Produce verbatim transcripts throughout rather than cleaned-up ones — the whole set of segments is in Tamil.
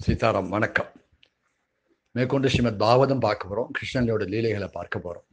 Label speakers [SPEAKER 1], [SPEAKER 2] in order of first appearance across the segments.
[SPEAKER 1] சீதாராம் வணக்கம். மேற்கொண்டு ஸ்ரீமத் பாகவதம் பார்க்க போகிறோம். கிருஷ்ணனோட லீலைகளை பார்க்க போகிறோம்.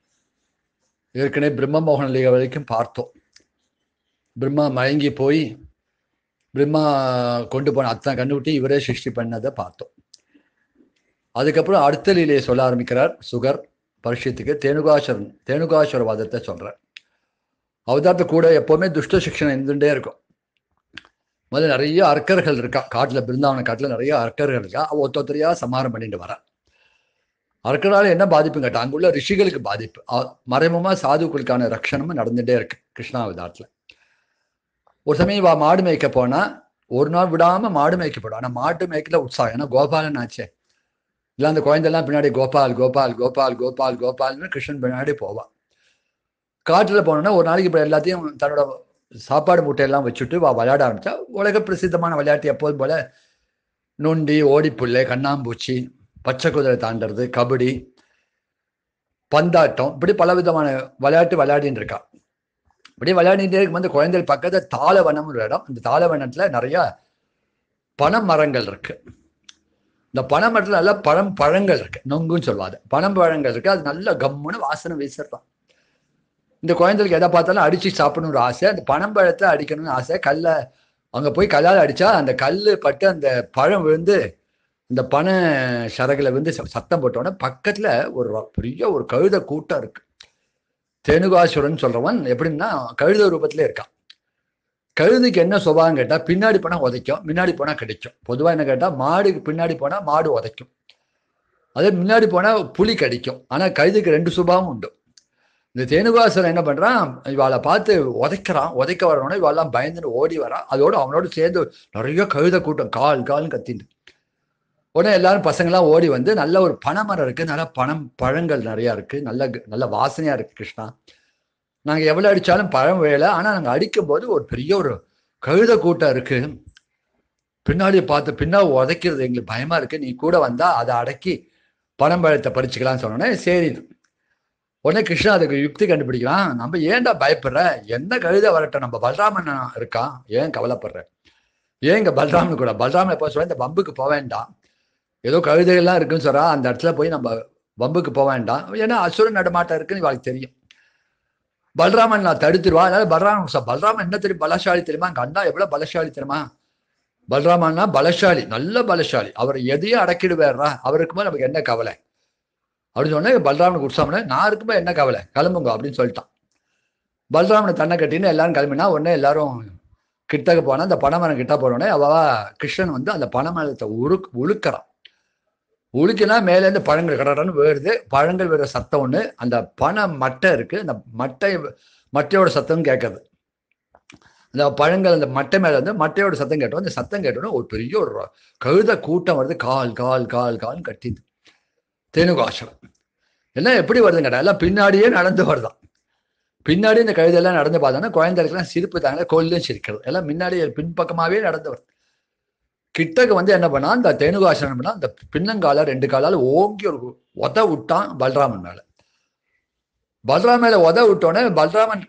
[SPEAKER 1] ஏற்கனவே பிரம்ம மோகன லீலை வரைக்கும் பார்த்தோம். பிரம்மா மயங்கி போய் பிரம்மா கொண்டு போன அத்தனை கண்டுபிட்டி இவரே சிருஷ்டி பண்ணதை பார்த்தோம். அதுக்கப்புறம் அடுத்த லீலையை சொல்ல ஆரம்பிக்கிறார் சுகர் பரிஷத்துக்கு. தேனுகாசுரன் தேனுகாசுர வாதத்தை சொல்கிறார். அவதாரத்தை கூட எப்போவுமே துஷ்ட சிக்ஷனை இருந்துகிட்டே இருக்கும். முதல்ல நிறைய அர்க்கர்கள் இருக்கா காட்டில், பிருந்தாவன காட்டில் நிறைய அர்க்கர்கள் இருக்கா. அவ ஒத்தொத்தரையா சமாரம் பண்ணிட்டு வரா. அர்க்கரால் என்ன பாதிப்புன்னு கேட்டால் அங்குள்ள ரிஷிகளுக்கு பாதிப்பு. மறைமுகமாக சாதுக்களுக்கான ரட்சணமும் நடந்துகிட்டே இருக்கு கிருஷ்ணாவதாரத்தில். ஒரு சமயம் வா மாடு மேய்க்க போனால் ஒரு நாள் விடாமல் மாடு மேய்க்கப்படும். ஆனால் மாடு மேய்க்கல உற்சாகம், ஏன்னா கோபாலன் ஆச்சே. இல்லை அந்த குழந்தைலாம் பின்னாடி கோபால் கோபால் கோபால் கோபால் கோபால்னு கிருஷ்ணன் பின்னாடி போவான். காட்டில் போனோன்னா ஒரு நாளைக்கு இப்போ எல்லாத்தையும் தன்னோட சாப்பாடு மூட்டையெல்லாம் வச்சுட்டு வா விளையாட ஆரம்பித்தா. உலக பிரசித்தமான விளையாட்டு எப்போதும் போல் நொண்டி, ஓடிப்புள்ளை, கண்ணாம்பூச்சி, பச்சை குதிரை தாண்டறது, கபடி, பந்தாட்டம், இப்படி பல விதமான விளையாட்டு விளையாடின்னு இருக்கா. இப்படி விளையாடிட்டே இருக்கும் போது குழந்தைகள் பக்கத்தில் தாளவனம் ஒரு இடம். அந்த தாளவனத்தில் நிறையா பனை மரங்கள் இருக்கு. இந்த பனை மரத்தில் நல்லா பழம் பழங்கள் இருக்கு, நொங்குன்னு சொல்லுவாங்க. பனம் பழங்கள் இருக்கு. அது நல்ல கம்முன்னு வாசனை வீசிடலாம். இந்த குழந்தைகளுக்கு எதை பார்த்தாலும் அடித்து சாப்பிடணும்னு ஒரு ஆசை. அந்த பனம்பழத்தை அடிக்கணும்னு ஆசை. கல்லை அங்கே போய் கல்லால் அடித்தா அந்த கல் பட்டு அந்த பழம் விழுந்து இந்த பனை சரகில் விழுந்து சத்தம் போட்டோன்னே பக்கத்தில் ஒரு பெரிய ஒரு கழுத கூட்டம் இருக்கு. தேனுகாசுரன் சொல்கிறவன் எப்படின்னா கழுத ரூபத்திலே இருக்கான். கழுதுக்கு என்ன சுபாவம் கேட்டால் பின்னாடி போனால் உதைக்கும், முன்னாடி போனால் கிடைக்கும். பொதுவாக என்ன கேட்டால் மாடுக்கு பின்னாடி போனால் மாடு உதைக்கும், அதே முன்னாடி போனால் புலி கடிக்கும். ஆனால் கழுதுக்கு ரெண்டு சுபாவம் உண்டு. இந்த தேனுகாசுரன் என்ன பண்ணுறான், இவாளை பார்த்து உதைக்கிறான். உதைக்க வரணுன்னா இவாளெல்லாம் பயந்துன்னு ஓடி வரான். அதோடு அவனோடு சேர்ந்து நிறைய கழுத கூட்டம் கால் கால்னு கத்திட்டு. உடனே எல்லாரும் பசங்களாம் ஓடி வந்து நல்ல ஒரு பனைமரம் இருக்குது, நல்ல பனம் பழங்கள் நிறையா இருக்குது, நல்ல நல்ல வாசனையாக இருக்குது. கிருஷ்ணா, நாங்கள் எவ்வளோ அடித்தாலும் பழம் விழலை, ஆனால் நாங்கள் அடிக்கும்போது ஒரு பெரிய ஒரு கழுத கூட்டம் இருக்குது, பின்னாடி பார்த்து பின்னாடி உதைக்கிறது எங்களுக்கு பயமாக இருக்குது, நீ கூட வந்தால் அதை அடக்கி பனம்பழத்தை பறிச்சுக்கலாம்னு சொன்னோன்னே சரி. உடனே கிருஷ்ணா அதுக்கு யுக்தி கண்டுபிடிக்கலாம். நம்ம ஏன்டா பயப்படுற, எந்த கழுத வரட்டும், நம்ம பலராமன் இருக்கான், ஏன் கவலைப்படுற, ஏன் இங்கே பலராமன் கூட பலராமன் எப்போ சொல்ல இந்த வம்புக்கு போக வேண்டாம், ஏதோ கழுதைகள்லாம் இருக்குன்னு சொல்கிறா, அந்த இடத்துல போய் நம்ம வம்புக்கு போக வேண்டாம், ஏன்னா அசுர நடமாட்டம் இருக்குன்னு இவளுக்கு தெரியும். பலராமன் நான் தடுத்துருவா. அதனால பலராமன் பலராமன் என்ன தெரியும், பலசாலி தெரியுமா, அங்கே அண்ணா எவ்வளோ பலசாலி தெரியுமா, பலராமன்னா பலசாலி, நல்ல பலசாலி, அவர் எதையும் அடக்கிடுவாரா, அவருக்கு போது நமக்கு என்ன கவலை அப்படின்னு சொன்னேன். பலராமனுக்கு உற்சாகம்னா நான் இருக்கும்போது என்ன கவலை, கிளம்புங்க அப்படின்னு சொல்லிட்டான். பலராமனை தன்னை கட்டின்னு எல்லாரும் கிளம்பினா. உடனே எல்லாரும் கிட்டக்க போனால் அந்த பனைமரம் கிட்ட போனோடனே அவ கிருஷ்ணன் வந்து அந்த பனைமரத்தை உரு உழுக்கிறான். உழுக்கினா மேலேருந்து பழங்கள் கடன்னு வேறுது. பழங்கள் வேற சத்தம் ஒன்று, அந்த பனை மட்டை இருக்கு, அந்த மட்டை மட்டையோட சத்தம் கேட்கறது. அந்த பழங்கள் அந்த மட்டை மேலே வந்து மட்டையோட சத்தம் கேட்டோம். அந்த சத்தம் கேட்டோன்னா ஒரு பெரிய ஒரு கழுத கூட்டம் வருது, கால் கால் கால் கால்னு கட்டிது. தேனுகாசுரன் எல்லாம் எப்படி வருதுங்க, எல்லாம் பின்னாடியே நடந்து வருதான். பின்னாடி இந்த கழுதெல்லாம் நடந்து பார்த்தோன்னா குழந்தைகளுக்குலாம் சிரிப்பு தாங்க, கோயிலும் சிரிக்கிறது, எல்லாம் முன்னாடி பின்பக்கமாகவே நடந்து வருது. கிட்டக்கு வந்து என்ன பண்ணா, அந்த தேனுகாசுரன் பண்ணா அந்த பின்னங்கால ரெண்டு காலால் ஓங்கி ஒரு உத விட்டான் பலராமன் மேல. பலராமன் மேல உத விட்டோடனே பலராமன்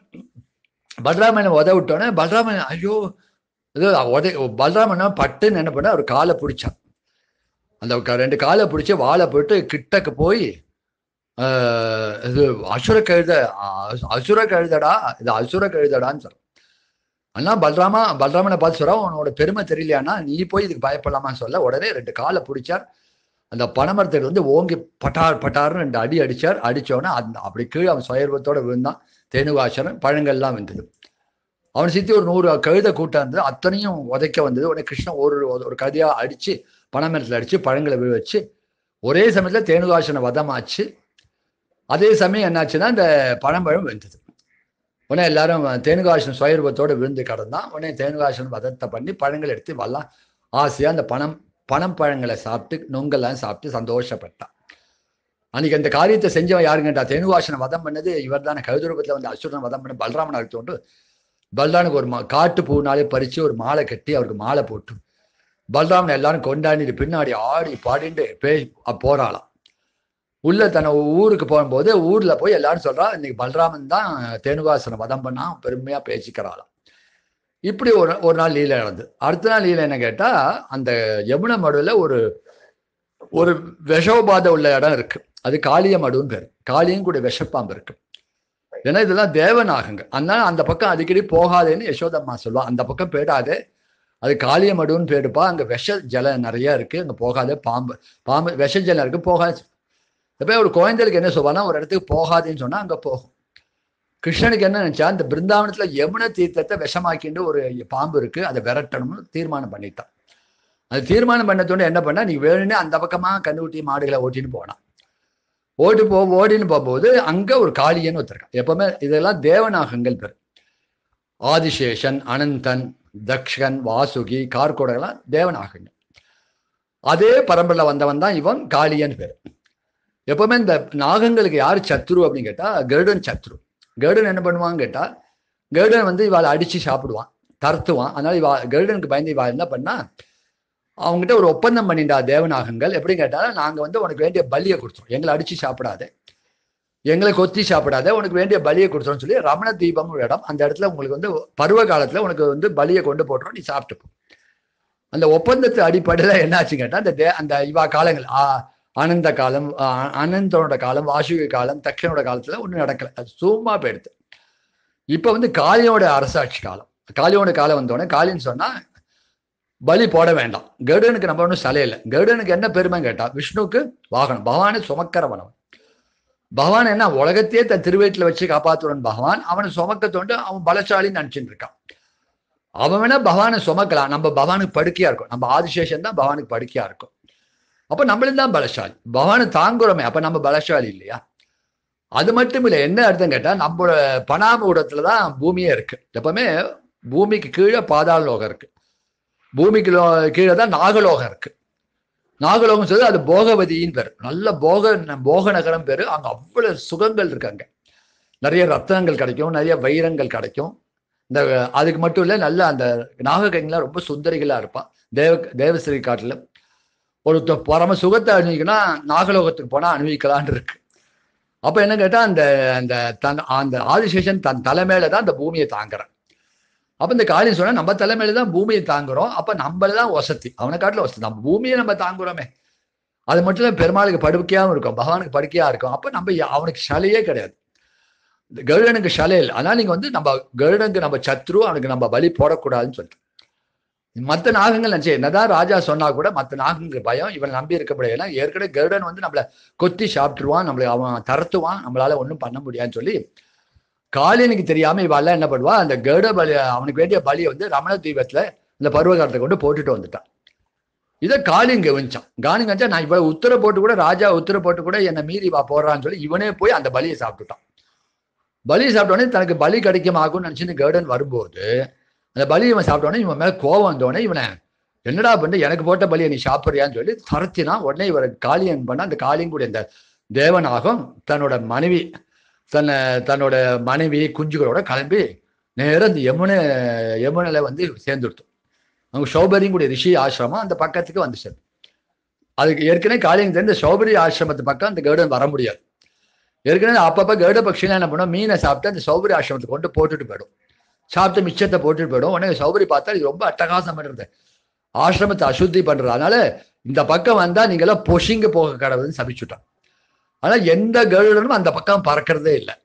[SPEAKER 1] பலராமன் உத விட்டோடனே பலராமன் ஐயோ இது உத பலராமன் பட்டுன்னு என்ன பண்ண ஒரு காலை பிடிச்சான். அந்த ரெண்டு காலை பிடிச்சி வாழை போட்டு கிட்டக்கு போய் இது அசுர கழுத அசுர கழுதடா இது அசுர கழுதடான்னு சொல்றான். ஆனால் பலராமா பலராமனை பார்த்து சொல்றா, உன்னோட பெருமை தெரியலையானா நீ போய் இதுக்கு பயப்படலாமான்னு சொல்ல. உடனே ரெண்டு காலை பிடிச்சார். அந்த பனைமரத்துக்கு வந்து ஓங்கி பட்டார் பட்டார்னு ரெண்டு அடி அடிச்சார். அடித்தோடனே அந்த அப்படி கீழே அவன் சுயர்வத்தோட விழுந்தான். தேனுகாசுரன் பழங்கள்லாம் வந்தது. அவனை சுற்றி ஒரு நூறு கழுத கூட்டம் இருந்தது, அத்தனையும் உதைக்க வந்தது. உடனே கிருஷ்ணன் ஒரு ஒரு கதையாக அடித்து பனைமரத்தில் அடித்து பழங்களை விழ வச்சு ஒரே சமயத்தில் தேனுகாசுரனை வதமாச்சு. அதே சமயம் என்னாச்சுன்னா இந்த பழம்பழம் வெந்தது. உடனே எல்லாரும் தேனுகாசுரன் சுயரூபத்தோடு விழுந்து கடந்தான். உடனே தேனுகாசுரன் வதத்தை பண்ணி பழங்கள் எடுத்து வரலாம் ஆசையாக அந்த பணம் பணம் பழங்களை சாப்பிட்டு நொங்கெல்லாம் சாப்பிட்டு சந்தோஷப்பட்டான். அன்னைக்கு அந்த காரியத்தை செஞ்சவன் யாருங்கட்டா, தேனுகாசுரனை வதம் பண்ணது இவர் தானே. கழுத ரூபத்தில் வந்து அசுரனை வதம் பண்ண பலராமன் அழுத்தோண்டு பலராமனுக்கு ஒரு மா காட்டு பூனாலே பறித்து ஒரு மாலை கட்டி அவருக்கு மாலை போட்டு பலராமன் எல்லாரும் கொண்டாடிட்டு பின்னாடி ஆடி பாடிட்டு பேய் போறாளாம். உள்ள தன்னை ஊருக்கு போகும்போது ஊர்ல போய் எல்லாரும் சொல்றா, இன்னைக்கு பலராமன் தான் தேனுகாசுரனை வதம் பண்ணா, பெருமையா பேசிக்கிறாளாம். இப்படி ஒரு ஒரு நாள் லீலை நடந்தது. அடுத்த நாள் லீலை என்ன கேட்டா, அந்த யமுனை மடுவில் ஒரு ஒரு விஷோபாதை உள்ள இடம் இருக்கு. அது காளிய மடுன்னு பேரு. காளியும் கூட விஷப்பாம்பு இருக்கு. ஏன்னா இதெல்லாம் தேவனாகுங்க. அதனால அந்த பக்கம் அடிக்கடி போகாதேன்னு யசோதம்மா சொல்லுவா. அந்த பக்கம் போயிடாதே, அது காளிய மடுன்னு போயிடுப்பா, அங்க விஷ ஜலம் நிறைய இருக்கு, அங்க போகாதே, பாம்பு பாம்பு விஷ ஜலம் இருக்கு, போகாது. இப்போ ஒரு குழந்தைகளுக்கு என்ன சொல்வானா, ஒரு இடத்துக்கு போகாதுன்னு சொன்னா அங்க போகும். கிருஷ்ணனுக்கு என்ன நினைச்சா, இந்த பிருந்தாவனத்துல யமுனை தீர்த்தத்தை விஷமாக்கிண்டு ஒரு பாம்பு இருக்கு, அதை விரட்டணும்னு தீர்மானம் பண்ணிட்டான். அது தீர்மானம் பண்ணத்தோடு என்ன பண்ணா, நீ வேணும்னே அந்த பக்கமா கண்ணுக்குட்டி மாடுகளை ஓட்டின்னு போனான். ஓட்டு போ ஓடின்னு போகும்போது அங்க ஒரு காளியன்னு ஒருத்தருக்கான். எப்பவுமே இதெல்லாம் தேவநாகங்கள் பேர். ஆதிசேஷன், அனந்தன், தக்ஷன், வாசுகி, கார்கோடெல்லாம் தேவநாகங்க. அதே பரம்பரையில் வந்தவன் தான் இவன் காளியன் பேர். எப்பவுமே இந்த நாகங்களுக்கு யாரு சத்ரு அப்படின்னு கேட்டா, கருடன் சத்ரு. கருடன் என்ன பண்ணுவான்னு கேட்டா, கருடன் வந்து இவாளை அடிச்சு சாப்பிடுவான், தரத்துவான். அதனால இவா கருடனுக்கு பயந்து இவா என்ன பண்ணா, அவங்ககிட்ட ஒரு ஒப்பந்தம் பண்ணிண்டா தேவநாகங்கள். எப்படி கேட்டாலும், நாங்க வந்து உனக்கு வேண்டிய பலியை கொடுத்துரும், எங்களை அடிச்சு சாப்பிடாத, எங்களை கொத்தி சாப்பிடாத, உனக்கு வேண்டிய பலியை கொடுத்துரும்னு சொல்லி ரமண தீபம் ஒரு இடம், அந்த இடத்துல உங்களுக்கு வந்து பருவ காலத்துல உனக்கு வந்து பலியை கொண்டு போட்டுரும், நீ சாப்பிட்டுப்போ. அந்த ஒப்பந்தத்து அடிப்படையில என்னாச்சு கேட்டா, அந்த தே அந்த இவா காலங்கள் ஆ அனந்த காலம், அனந்தனோட காலம், வாசுகி காலம், தக்ஷனோட காலத்துல ஒன்றும் நடக்கல, அது சும்மா போயிடுது. இப்ப வந்து காளியோட அரசாட்சி காலம். காளியோட காலம் வந்தோடனே காளின்னு சொன்னா பலி போட வேண்டாம். கருடனுக்கு நம்ம ஒன்றும் சலை இல்லை. கருடனுக்கு என்ன பெருமை கேட்டா, விஷ்ணுக்கு வாகனம், பகவானை சுமக்கிறவன். பகவான் என்ன உலகத்தையே தன் திருவேட்டில் வச்சு காப்பாற்றுவன் பகவான். அவனை சுமக்க தோண்டு அவன் பலசாலின்னு நினைச்சுட்டு இருக்கான். அவன் வேணா பகவானை சுமக்கலாம், நம்ம பகவானுக்கு படுக்கையா இருக்கும். நம்ம ஆதிசேஷன் தான் பகவானுக்கு படுக்கையா இருக்கும். அப்ப நம்மளும் தான் பலசாலி, பகவானை தாங்குறோமே, அப்ப நம்ம பலசாலி இல்லையா? அது மட்டும் இல்லை, என்ன அர்த்தம் கேட்டா, நம்மளோட பனாம ஊடத்துலதான் பூமியே இருக்கு. எப்பவுமே பூமிக்கு கீழே பாதாள லோகம் இருக்கு, பூமிக்கு லோ கீழே தான் நாகலோகம் இருக்கு. நாகலோகம் சொல்லி அது போகவதியின் பேரு. நல்ல போக போக நகரம் பேரு. அங்க அவ்வளவு சுகங்கள் இருக்காங்க. நிறைய ரத்தனங்கள் கிடைக்கும், நிறைய வைரங்கள் கிடைக்கும். இந்த அதுக்கு மட்டும் இல்லை, நல்ல அந்த நாகக்கங்கெல்லாம் ரொம்ப சுந்தரிகளா இருப்பான். தேவ தேவஸ்ரீ காட்டுல ஒரு பரம சுகத்தை அனுபவிக்கணும்னா நாகலோகத்துக்கு போனா அனுபவிக்கலான் இருக்கு. அப்ப என்ன கேட்டா, அந்த அந்த தன் அந்த ஆதிசேஷன் தன் தலைமையில தான் அந்த பூமியை தாங்குறான். அப்ப இந்த காளி சொன்னா, நம்ம தலைமையில தான் பூமியை தாங்குறோம், அப்ப நம்மளதான் வசதி, அவனை காட்டுல வசதி, நம்ம பூமியை நம்ம தாங்குறோமே. அது மட்டும் இல்ல, பெருமாளுக்கு படுக்கையாவும் இருக்கும், பகவானுக்கு படுக்கையா இருக்கும். அப்ப நம்ம அவனுக்கு சலையே கிடையாது, கருடனுக்கு சலை இல்லை. அதனால நீங்க வந்து நம்ம கருடனுக்கு நம்ம சத்ரு, அவனுக்கு நம்ம பலி போடக்கூடாதுன்னு சொல்லிட்டு மற்ற நாகங்கள் நினைச்சு என்னதான் ராஜா சொன்னா கூட மற்ற நாகங்களுக்கு பயம், இவன் நம்பி இருக்க முடியாது. ஏற்கனவே கருடன் வந்து நம்மளை கொத்தி சாப்பிட்டுருவான், நம்மளை அவன் தரத்துவான், நம்மளால ஒன்றும் பண்ண முடியாதுன்னு சொல்லி காளியனுக்கு தெரியாம இவெல்லாம் என்ன பண்ணுவா, அந்த கருட பலி, அவனுக்கு வேண்டிய பலியை வந்து ரமண தீபத்துல இந்த பருவகாலத்தை கொண்டு போட்டுட்டு வந்துட்டான். இதை காளியும் கவனிச்சான். காணி கவனிச்சா, நான் இவ்வளவு உத்தரவு போட்டு கூட, ராஜா உத்தரவு போட்டு கூட என்னை மீறி வா போடுறான்னு சொல்லி இவனே போய் அந்த பலியை சாப்பிட்டுட்டான். பலியை சாப்பிட்டோடனே தனக்கு பலி கிடைக்குமாகும்னு நினைச்சு கருடன் வரும்போது, அந்த பலி இவன் சாப்பிட்டோடனே இவன் மேல கோவம் வந்தோடனே, இவனை என்னடா பண்ண, எனக்கு போட்ட பலியை நீ சாப்பிட்றியான்னு சொல்லி தரத்தினா. உடனே இவரை காளியன் பண்ண, அந்த காளியும் கூட இந்த தேவனாகும் தன்னோட மனைவி தன்னை தன்னோட மனைவி குஞ்சுகளோட கிளம்பி நேரம் அந்த யமுனை யமுனையில வந்து சேர்ந்துடுத்தோம். அவங்க சௌபரியும் கூட ரிஷி ஆசிரமம் அந்த பக்கத்துக்கு வந்து சேர்ந்து. அதுக்கு ஏற்கனவே காளியன் தெரிந்த சௌபரி ஆசிரமத்து பக்கம் அந்த கருடன் வர முடியாது. ஏற்கனவே அப்பப்போ கருட பட்சினா என்ன பண்ணும், மீனை சாப்பிட்டு அந்த சௌபரி ஆசிரமத்துக்கு கொண்டு போட்டுட்டு போயிடும், சாப்பிட்டு மிச்சத்தை போட்டுட்டு போயிடும். உடனே சௌபரி பார்த்தா இது ரொம்ப அட்டகாசம் பண்றது, ஆசிரமத்தை அசுத்தி பண்றது. அதனால இந்த பக்கம் வந்தா நீங்களாம் பொஷிங்க போக கடவுள்னு சபிச்சுட்டான். ஆனா எந்த கருடனும் அந்த பக்கம் பறக்கிறதே இல்லை.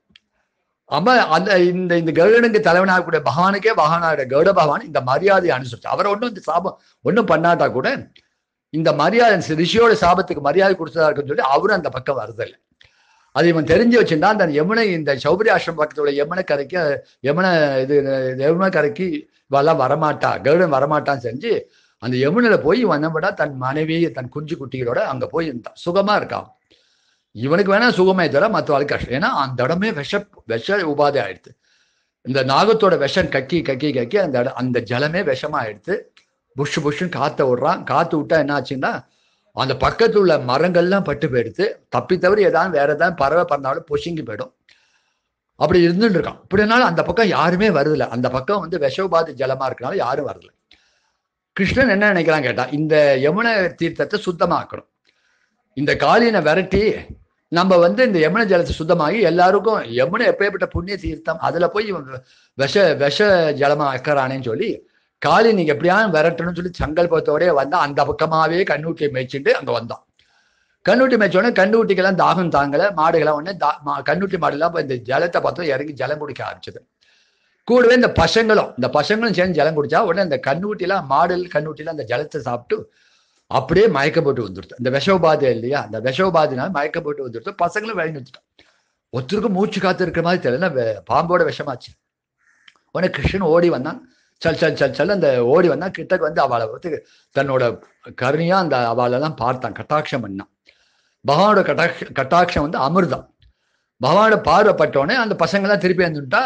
[SPEAKER 1] ஆமா, அந்த இந்த இந்த கருடனுக்கு தலைவனாகக்கூடிய பகவானுக்கே பகவானாக கருட பகவான் இந்த மரியாதையை அனுசரிச்சு, அவரை ஒன்றும் இந்த சாபம் ஒன்றும் பண்ணாட்டா கூட இந்த மரியாதை ரிஷியோட சாபத்துக்கு மரியாதை கொடுத்ததா இருக்குன்னு சொல்லி அவரும் அந்த பக்கம் வருதில்லை. அது இவன் தெரிஞ்சு வச்சுருந்தா அந்த யமுனை, இந்த சௌபரி ஆசிரம பக்கத்துல யமுனை கரைக்கு யமுனை இது யமுனை கரைக்கு இவெல்லாம் வரமாட்டா, கருடன் வரமாட்டான்னு செஞ்சு அந்த யமுனையில போய் இவன் என்ன பண்ணா, தன் மனைவி தன் குஞ்சு குட்டிகளோட அங்க போய் இருந்தான், சுகமா இருக்கான். இவனுக்கு வேணா சுகமே தவிர மற்றவாளுக்கு கஷ்டம். ஏன்னா அந்த இடமே விஷ விஷ உபாதை ஆயிடுது. இந்த நாகத்தோட விஷம் கக்கி கக்கி கக்கி அந்த இடம் அந்த ஜலமே விஷமா ஆயிடுது. புஷ் புஷ்ன்னு காத்த விடுறான். காத்து விட்டா என்ன ஆச்சுன்னா, அந்த பக்கத்துல உள்ள மரங்கள்லாம் பட்டு போயிடுது. தப்பி தவறி ஏதாவது வேற ஏதாவது பறவை பறந்தாலும் பொசுங்கி போயிடும். அப்படி இருந்துட்டு இருக்கான். இப்படினாலும் அந்த பக்கம் யாருமே வருதில்லை. அந்த பக்கம் வந்து விஷோபாதி ஜலமா இருக்கனால யாரும் வரல. கிருஷ்ணன் என்ன நினைக்கிறான் கேட்டா, இந்த யமுனை தீர்த்தத்தை சுத்தமாக்கணும், இந்த காளியனை விரட்டி நம்ம வந்து இந்த யமுனை ஜலத்தை சுத்தமாகி எல்லாருக்கும் யமுனை எப்பேற்பட்ட புண்ணிய தீர்த்தம், அதுல போய் இவன் விஷ விஷ ஜலமா வைக்கிறானேன்னு சொல்லி காளி நீங்க எப்படியாவது விரட்டணும்னு சொல்லி சங்கல்பத்தோடய வந்தா அந்த பக்கமாவே கண்ணூட்டியை மேய்ச்சிட்டு அங்க வந்தான். கண்ணூட்டி மேய்ச்சோடனே கண்ணூட்டிக்கெல்லாம் தாகம் தாங்கல, மாடுகள்லாம் உடனே தா கண்ணூட்டி மாடுலாம் இந்த ஜலத்தை பார்த்தோம் இறங்கி ஜலம் குடிக்க ஆரம்பிச்சது. கூடவே இந்த பசங்களும் இந்த பசங்களும் சேர்ந்து ஜலம் குடிச்சா உடனே இந்த கண்ணூட்டிலாம் மாடுகள் கண்ணூட்டிலாம் அந்த ஜலத்தை சாப்பிட்டு அப்படியே மயக்கம் போட்டு வந்துடுது. இந்த விஷோபாதை இல்லையா, அந்த விஷோபாதினால மயக்கம் போட்டு வந்துடுது. பசங்களும் வழி நிறுத்திட்டான். ஒருத்தருக்கும் மூச்சு காத்து இருக்கிற மாதிரி தெரியல, பாம்போட விஷமாச்சு. உடனே கிருஷ்ணன் ஓடி வந்தான். சல் சல் சல் சல் அந்த ஓடி வந்தான். கிட்டக்கு வந்து அவளை வந்து தன்னோட கருணையா அந்த அவளெல்லாம் பார்த்தான், கட்டாட்சம் பண்ணான். பகவானோட கட்டாட்ச கட்டாட்சம் வந்து அமிர்தம். பகவானோட பார்வைப்பட்டோடனே அந்த பசங்கள்லாம் திருப்பி வந்துட்டா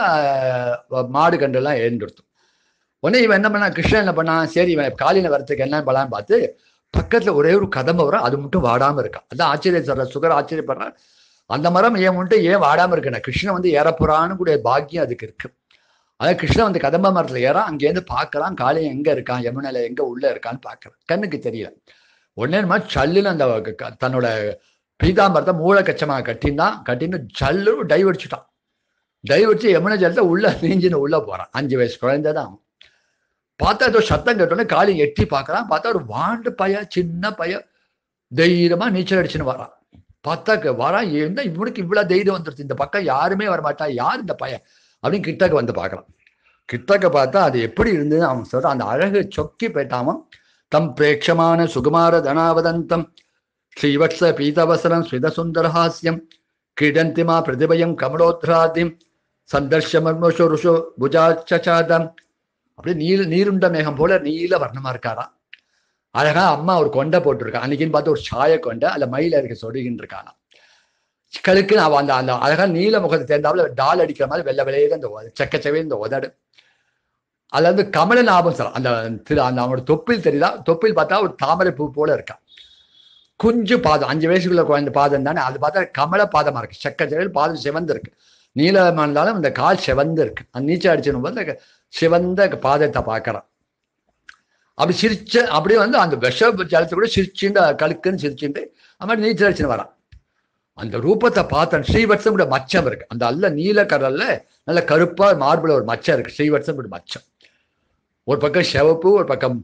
[SPEAKER 1] மாடு கண்டெல்லாம் எழுந்துடுத்தும். உடனே இவன் என்ன பண்ணா, கிருஷ்ணன் என்ன பண்ணான், சரி இவன் காலையில வரத்துக்கு என்ன பண்ணலான்னு பார்த்து பக்கத்துல ஒரே ஒரு கதம்பை வரும், அது மட்டும் வாடாம இருக்கான். அதான் ஆச்சரியம் சொல்ற சுகர் ஆச்சரியப்படுறான். அந்த மரம் ஏன் மட்டும் ஏன் வாடாம இருக்குன்னா கிருஷ்ணன் வந்து ஏறப்புறான்னு கூட பாக்கியம் அதுக்கு இருக்கு. அதாவது கிருஷ்ணன் வந்து கதம்ப மரத்துல ஏறா, அங்கேருந்து பாக்குறான் காளியம் எங்க இருக்கான், யமுனையில எங்க உள்ள இருக்கான்னு பாக்குறான். கண்ணுக்கு தெரியல. உடனே மாதிரி சல்லுன்னு அந்த தன்னோட பீதாம்பரத்தை மூளை கச்சமா கட்டின்தான் கட்டின்னு சல்லு டைவ் அடிச்சுட்டான். டைவ் அடிச்சு யமுனை ஜலத்தை உள்ள நீஞ்சின்னு உள்ள போறான். அஞ்சு வயசு குழந்தைதான். பார்த்தா ஏதோ சத்தம் கேட்டோன்னே காளி எட்டி பார்க்கறான். பார்த்தா ஒரு வாண்டு பைய, சின்ன பைய தைரியமா நீச்சல் அடிச்சுன்னு வரான். பார்த்தா வரான், என்ன இவனுக்கு இவ்வளவு தைரியம் வந்துருச்சு, இந்த பக்கம் யாருமே வரமாட்டா, யார் இந்த பையன் அப்படின்னு கிட்டக்க வந்து பார்க்கறான். கிட்டக்க பார்த்தா அது எப்படி இருந்ததுன்னு அவன் சொல்றான். அந்த அழகு சொக்கி போயிட்டாம. தம் பிரேட்சமான சுகுமார தனாவதந்தம் ஸ்ரீவத்ஸ பீதவசரம் ஸ்விதசுந்தரஹாஸ்யம் கிடந்திமா பிரதிபயம் கமலோத்ராதிம் சந்தர்ஷமர்மோஷோ ருஷோ புஜாச்சாதம். அப்படியே நீல நீருண்ட மேகம் போல நீல வர்ணமா இருக்காரா. அழகா அம்மா ஒரு கொண்டை போட்டிருக்கான். அன்னைக்குன்னு பார்த்து ஒரு சாய கொண்டை, அல்ல மயில இருக்க சொடுகின்னு இருக்கானா. கழுக்குன்னு அவன் அந்த அந்த அழகா நீல முகத்தை தேர்ந்தாப்புல டால் அடிக்கிற மாதிரி வெள்ளை வெளியே அந்த செக்கச்சவே இந்த உதடு. அதுல வந்து கமல ஞாபகம் சார் அந்த திரு அந்த அவனோட தொப்பில் தெரியுதா, தொப்பில் பார்த்தா ஒரு தாமரை பூ போல இருக்கான். குஞ்சு பாதம், அஞ்சு வயசுக்குள்ள குழந்தை பாதம் தானே, அது பார்த்தா கமல பாதமா இருக்கு. செக்கச்சவையில் பாதம் சிவந்து இருக்கு. நீளமா இருந்தாலும் இந்த கால் சிவந்து இருக்கு. அந்த நீச்சல் அடிச்சுன்னு போது சிவந்த பாதத்தை பார்க்கறான். அப்படி சிரிச்ச அப்படியே வந்து அந்த விஷ ஜலத்தை கூட சிரிச்சுட்டு கழுக்குன்னு சிரிச்சுட்டு அது மாதிரி நீச்சல் அடிச்சுன்னு வரான். அந்த ரூபத்தை பார்த்தன். ஸ்ரீவத்சம் கூட மச்சம் இருக்கு. அந்த அல்ல நீல கடல்ல நல்ல கருப்பா மார்பிள் ஒரு மச்சம் இருக்கு. ஸ்ரீவத்சம் கூட மச்சம். ஒரு பக்கம் சிவப்பு, ஒரு பக்கம்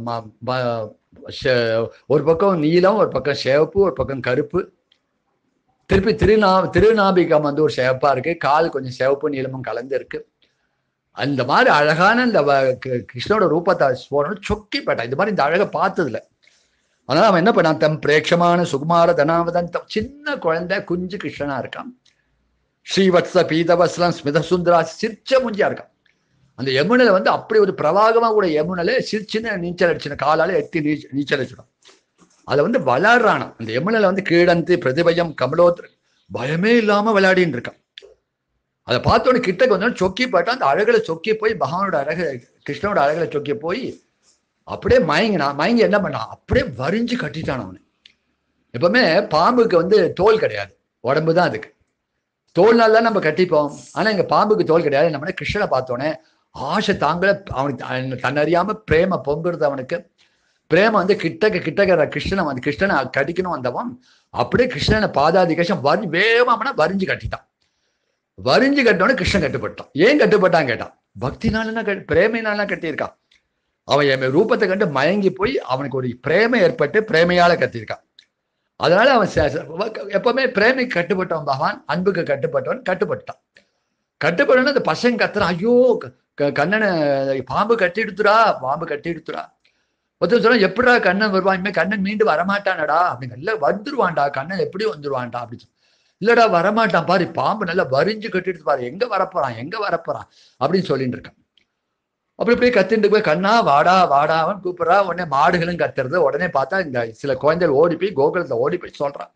[SPEAKER 1] ஒரு பக்கம் நீலம், ஒரு பக்கம் சிவப்பு, ஒரு பக்கம் கருப்பு. திருப்பி திருநா திருநாபிகம் வந்து ஒரு சிவப்பா இருக்கு. கால் கொஞ்சம் சிவப்பு நீளமும் கலந்து இருக்கு. அந்த மாதிரி அழகான இந்த கிருஷ்ணோட ரூபத்தை போனோம் சொக்கி போட்டான். இந்த மாதிரி இந்த அழகை பார்த்ததுல. அதனால அவன் என்ன பண்ணான், தம் பிரேட்சமான சுகுமார தனாவதன் சின்ன குழந்தை குஞ்சு கிருஷ்ணனா இருக்கான். ஸ்ரீவத்ஸ பீதவஸ்லாம் ஸ்மித சுந்தரா சிரிச்ச முஞ்சியா இருக்கான். அந்த யமுனையில வந்து அப்படி ஒரு பிரவாகமா கூட யமுனையில சிரிச்சுன்னு நீச்சல் அடிச்சுன காலால எட்டி நீ நீச்சல் அடிச்சிடும். அதை வந்து விளையாடுறானா. அந்த யமுனையில வந்து கீழந்து பிரதிபயம் கமலோத்ர பயமே இல்லாம விளையாடின்னு இருக்கான். அதை பார்த்தோன்னே கிட்டக்கு வந்தோன்னு சொக்கி போயிட்டான். அந்த அழகுல சொக்கி போய் பகவானோட அழகு கிருஷ்ணனோட அழகுல சொக்கி போய் அப்படியே மயங்கினான். மயங்கி என்ன பண்ணான், அப்படியே வரிஞ்சு கட்டிட்டான் அவனு. எப்பவுமே பாம்புக்கு வந்து தோல் கிடையாது, உடம்பு தான் அதுக்கு. தோல்னால தான் நம்ம கட்டிப்போம். ஆனா இங்க பாம்புக்கு தோல் கிடையாது. நம்ம கிருஷ்ணனை பார்த்தோன்னே ஆசை தாங்கள அவனுக்கு தன்னறியாம பிரேம பொங்குறது. அவனுக்கு பிரேமம் வந்து கிட்டக்க கிட்டக்க கிருஷ்ணனை வந்து கிருஷ்ணனை கடிக்கணும் வந்தவன் அப்படியே கிருஷ்ணனை பாதாதி கஷம் வரி வேகமானா வரிஞ்சு கட்டிட்டான். வரிஞ்சு கட்டோன்னு கிருஷ்ணன் கட்டுப்பட்டான். ஏன் கட்டுப்பட்டான் கேட்டான். பக்தினாலனா பிரேமையினாலாம் கட்டியிருக்கான். அவன் என் ரூபத்தை கண்டு மயங்கி போய் அவனுக்கு ஒரு பிரேமை ஏற்பட்டு பிரேமையால கத்திருக்கான். அதனால அவன் எப்பவுமே பிரேமைக்கு கட்டுப்பட்டவன் பகவான், அன்புக்கு கட்டுப்பட்டவன் கட்டுப்பட்டான். கட்டுப்பட்டவன் அந்த பசங்க கத்துறான், ஐயோ கண்ணனை பாம்பு கட்டி எடுத்துரா, பாம்பு கட்டி எடுத்துரா. ஒருத்தர் சொன்னா எப்படிடா கண்ணன் வருவான், இனிமே கண்ணன் மீண்டும் வரமாட்டானடா அப்படின்னு. இல்ல வந்துருவான்டா, கண்ணன் எப்படி வந்துருவான்டா அப்படின்னு. இல்லடா வரமாட்டான் பாரு, பாம்பு நல்லா வரிஞ்சு கட்டிட்டு பாரு, எங்க வரப்போறான் எங்க வரப்போறான் அப்படின்னு சொல்லிட்டு இருக்கான். அப்படி போய் கத்திட்டு போய் கண்ணா வாடா வாடாவன் கூப்பிடுறா. உடனே மாடுகளும் கத்துறது. உடனே பார்த்தா இந்த சில குழந்தைகள் ஓடி போய் கோகுலத்தை ஓடி போய் சொல்றான்.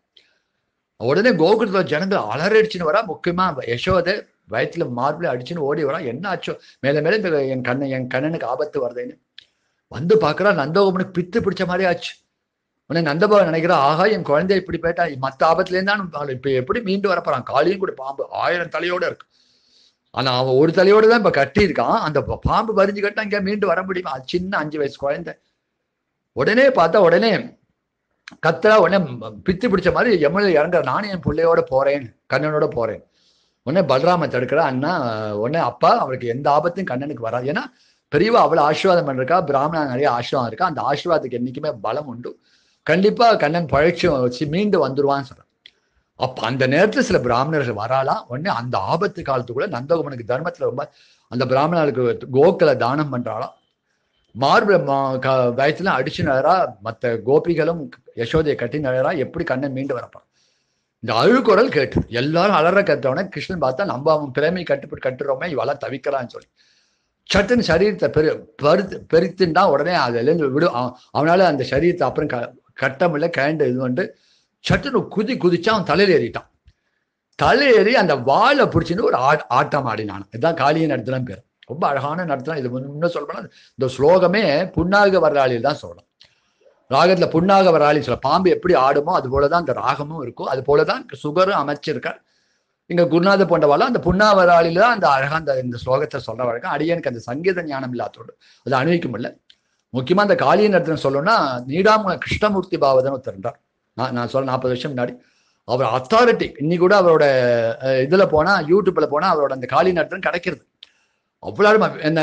[SPEAKER 1] உடனே கோகுலத்துல ஜனங்கள் அலறடிச்சுன்னு வரா. முக்கியமா யசோதை வயத்துல மார்பிள அடிச்சுன்னு ஓடி வரா. என்ன ஆச்சோ, மேல மேல இந்த என் கண்ணன் என் கண்ணனுக்கு ஆபத்து வருதுன்னு வந்து பாக்குறா. நந்தகோபனுக்கு பித்து பிடிச்ச மாதிரி ஆச்சு. உடனே நந்தபாவன் நினைக்கிறா, ஆகா என் குழந்தை இப்படி போயிட்டா, மத்த ஆபத்துல இருந்தாலும் இப்ப எப்படி மீண்டு வரப்போறான். காளியும் கூட பாம்பு ஆயிரம் தலையோட இருக்கு. ஆனா அவன் ஒரு தலையோட தான் இப்ப கட்டி இருக்கான். அந்த பாம்பு பறிஞ்சு கட்டா இங்க மீண்டு வர முடியுமா, அது சின்ன அஞ்சு வயசு குழந்தை. உடனே பார்த்தா உடனே கத்தரா உடனே பித்தி பிடிச்ச மாதிரி யமுனை இறங்குற, நானும் என் பிள்ளையோட போறேன், கண்ணனோட போறேன். உடனே பலராம தடுக்கிற, அண்ணா உடனே அப்பா அவருக்கு எந்த ஆபத்தையும் கண்ணனுக்கு வராது. ஏன்னா பெரியவா அவ்வளவு ஆசீர்வாதம் பண்ணிருக்கா, பிராமணா நிறைய ஆசீர்வாதம் இருக்கா, அந்த ஆசீர்வாதத்துக்கு என்னைக்குமே பலம் உண்டு, கண்டிப்பா கண்ணன் பழச்சி வச்சு மீண்டு வந்துருவான்னு சொல்றான். அப்ப அந்த நேரத்துல சில பிராமணர்கள் வராலாம். உடனே அந்த ஆபத்து காலத்துக்குள்ள நந்தகோமனுக்கு தர்மத்துல ரொம்ப அந்த பிராமணர்களுக்கு கோக்களை தானம் பண்றாளாம். மார்பு வயசுல அடிச்சு நழறா, மற்ற கோபிகளும் யசோதையை கட்டி நழறா, எப்படி கண்ணன் மீண்டு வரப்பான். இந்த அழுகுரல் கேட்டு எல்லாரும் அலற கத்தவனே கிருஷ்ணன் பார்த்தா நம்ம அவன் பிரேமை கட்டுப்பட்டு கட்டுறோமே, இவெல்லாம் தவிக்கிறான்னு சொல்லி சட்டுன்னு சரீரத்தை பெரு பருத்து பெருத்துண்டா உடனே அதுலேருந்து விடு, அவனால அந்த சரீரத்தை அப்புறம் க கட்டமில்ல கேண்டு இது வந்து சட்டுன்னு குதி குதிச்சா அவன் தலையில் ஏறிட்டான். தலையேறி அந்த வாழை பிடிச்சின்னு ஒரு ஆ ஆட்டம் ஆடினான். இதுதான் காளியின் நடத்தலாம் பேர். ரொம்ப அழகான நடத்தலாம். இது முன்ன சொல்லப்போனா இந்த ஸ்லோகமே புன்னாக வர்றாளியில் தான் சொல்லலாம். ராகத்துல புன்னாக வர்றாளி சொல்ல, பாம்பு எப்படி ஆடுமோ அது போலதான் அந்த ராகமும் இருக்கும், அது போலதான் சுகரும் அமைச்சிருக்கார் இங்க குருநாத போன்றவாள். அந்த புன்னாவராளில தான் அந்த அழகா அந்த இந்த ஸ்லோகத்தை சொல்ற வழக்கம். அடியனுக்கு அந்த சங்கீத ஞானம் இல்லாதோடு அது அணுவிக்க முடியல. முக்கியமா அந்த காளியின் நடத்தின சொல்லணும்னா நீடாம கிருஷ்ணமூர்த்தி பாவதன் ஒருத்தர் இருந்தார். நான் நான் சொல்ல நாற்பது வருஷம் முன்னாடி அவர் அத்தாரிட்டி. இன்னைக்கு கூட அவரோட இதுல போனா யூடியூப்ல போனா அவரோட அந்த காளி நடத்தன் கிடைக்கிறது. அவ்வளவு என்ன